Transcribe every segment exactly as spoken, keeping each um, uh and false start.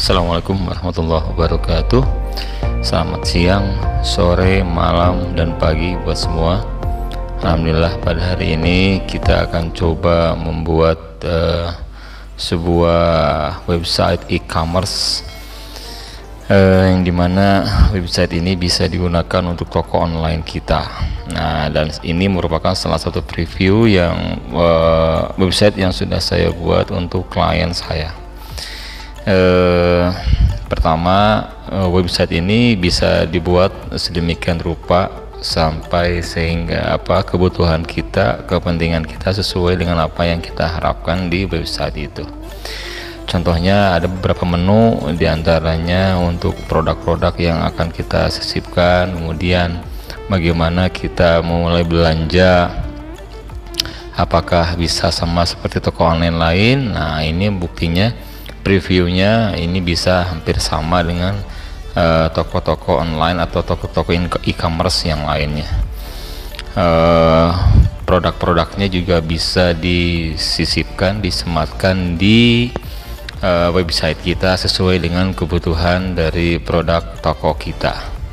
Assalamualaikum warahmatullahi wabarakatuh. Selamat siang, sore, malam, dan pagi buat semua. Alhamdulillah pada hari ini kita akan coba membuat uh, sebuah website e-commerce uh, yang dimana website ini bisa digunakan untuk toko online kita. Nah, dan ini merupakan salah satu preview yang uh, website yang sudah saya buat untuk klien saya. Uh, pertama, uh, website ini bisa dibuat sedemikian rupa sampai sehingga apa kebutuhan kita, kepentingan kita sesuai dengan apa yang kita harapkan di website itu. Contohnya ada beberapa menu, diantaranya untuk produk-produk yang akan kita sisipkan, kemudian bagaimana kita mulai belanja, apakah bisa sama seperti toko online lain. Nah, ini buktinya, previewnya ini bisa hampir sama dengan toko-toko uh, online atau toko-toko e-commerce yang lainnya. Uh, produk-produknya juga bisa disisipkan, disematkan di uh, website kita sesuai dengan kebutuhan dari produk toko kita.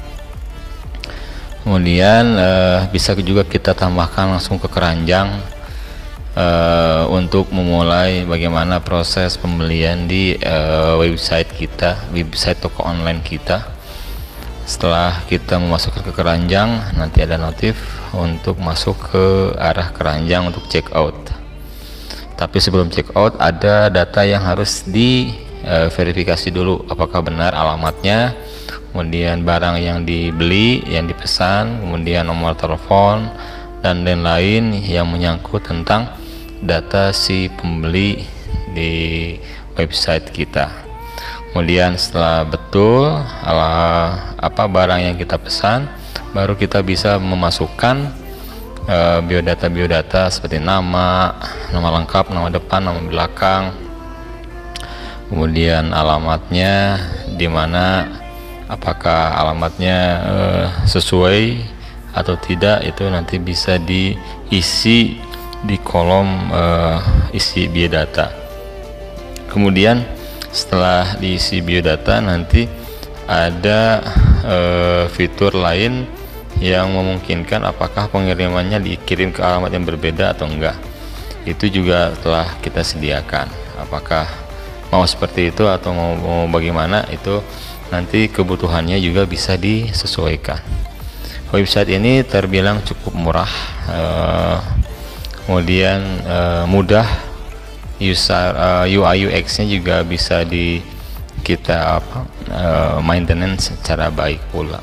Kemudian uh, bisa juga kita tambahkan langsung ke keranjang Uh, untuk memulai bagaimana proses pembelian di uh, website kita, website toko online kita. Setelah kita memasukkan ke keranjang, nanti ada notif untuk masuk ke arah keranjang untuk check out. Tapi sebelum check out ada data yang harus di uh, verifikasi dulu, apakah benar alamatnya, kemudian barang yang dibeli, yang dipesan, kemudian nomor telepon dan lain-lain yang menyangkut tentang data si pembeli di website kita. Kemudian setelah betul ala, apa barang yang kita pesan, baru kita bisa memasukkan uh, biodata biodata seperti nama, nama lengkap, nama depan, nama belakang, kemudian alamatnya di mana, apakah alamatnya uh, sesuai atau tidak, itu nanti bisa diisi di kolom uh, isi biodata. Kemudian setelah diisi biodata, nanti ada uh, fitur lain yang memungkinkan apakah pengirimannya dikirim ke alamat yang berbeda atau enggak. Itu juga telah kita sediakan. Apakah mau seperti itu atau mau, mau bagaimana, itu nanti kebutuhannya juga bisa disesuaikan. Website ini terbilang cukup murah, uh, kemudian uh, mudah, user uh, U I U X nya juga bisa di kita apa uh, maintenance secara baik pula.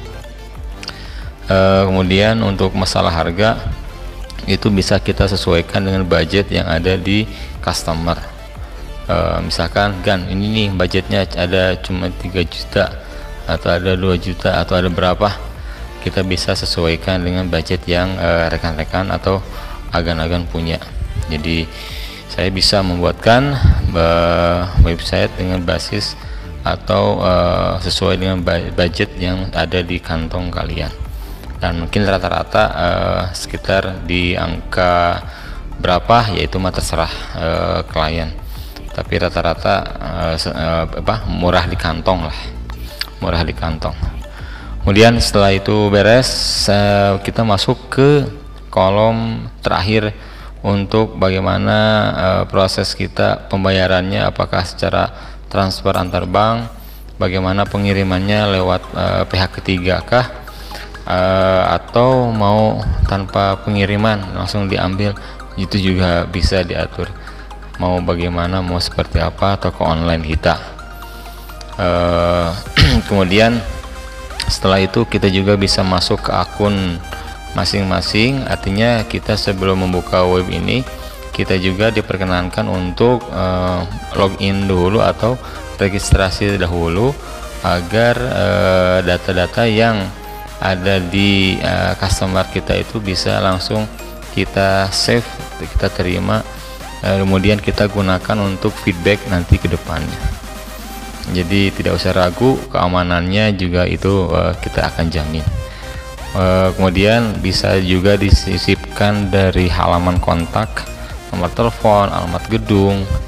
Uh, kemudian untuk masalah harga itu bisa kita sesuaikan dengan budget yang ada di customer. Uh, misalkan kan ini nih budgetnya ada cuma tiga juta atau ada dua juta atau ada berapa, kita bisa sesuaikan dengan budget yang uh, rekan-rekan atau agan-agan punya. Jadi saya bisa membuatkan uh, website dengan basis atau uh, sesuai dengan budget yang ada di kantong kalian, dan mungkin rata-rata uh, sekitar di angka berapa, yaitu mah terserah uh, klien, tapi rata-rata uh, uh, apa murah di kantong lah, murah di kantong. Kemudian setelah itu beres, uh, kita masuk ke kolom terakhir untuk bagaimana uh, proses kita pembayarannya, apakah secara transfer antar bank, bagaimana pengirimannya lewat uh, pihak ketiga kah, uh, atau mau tanpa pengiriman langsung diambil, itu juga bisa diatur. Mau bagaimana, mau seperti apa toko online kita. Uh, kemudian setelah itu kita juga bisa masuk ke akun masing-masing. Artinya kita sebelum membuka web ini, kita juga diperkenankan untuk uh, login dulu atau registrasi dahulu agar data-data uh, yang ada di uh, customer kita itu bisa langsung kita save, kita terima, uh, kemudian kita gunakan untuk feedback nanti ke depannya. Jadi tidak usah ragu, keamanannya juga itu uh, kita akan jamin. Uh, kemudian bisa juga disisipkan dari halaman kontak, nomor telepon, alamat gedung,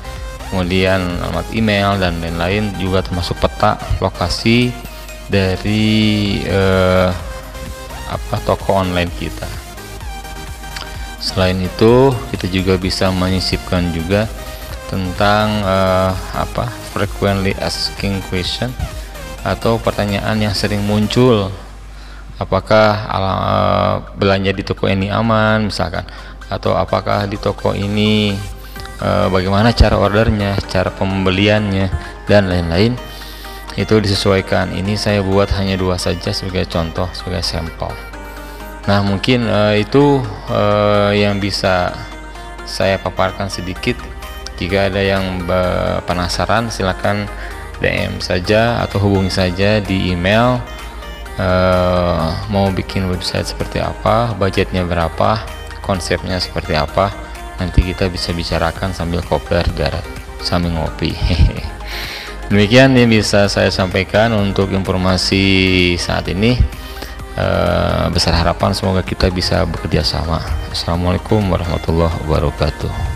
kemudian alamat email dan lain-lain, juga termasuk peta lokasi dari eh, apa toko online kita. Selain itu, kita juga bisa menyisipkan juga tentang eh, apa frequently asking question atau pertanyaan yang sering muncul. Apakah uh, belanja di toko ini aman misalkan, atau apakah di toko ini uh, bagaimana cara ordernya, cara pembeliannya, dan lain-lain. Itu disesuaikan. Ini saya buat hanya dua saja sebagai contoh, sebagai sampel. Nah, mungkin uh, itu uh, yang bisa saya paparkan sedikit. Jika ada yang uh, penasaran, silakan D M saja atau hubungi saja di email. Uh, mau bikin website seperti apa, budgetnya berapa, konsepnya seperti apa, nanti kita bisa bicarakan sambil kopdar darat sambil ngopi. Demikian yang bisa saya sampaikan untuk informasi saat ini. Uh, besar harapan semoga kita bisa bekerja sama. Assalamualaikum warahmatullahi wabarakatuh.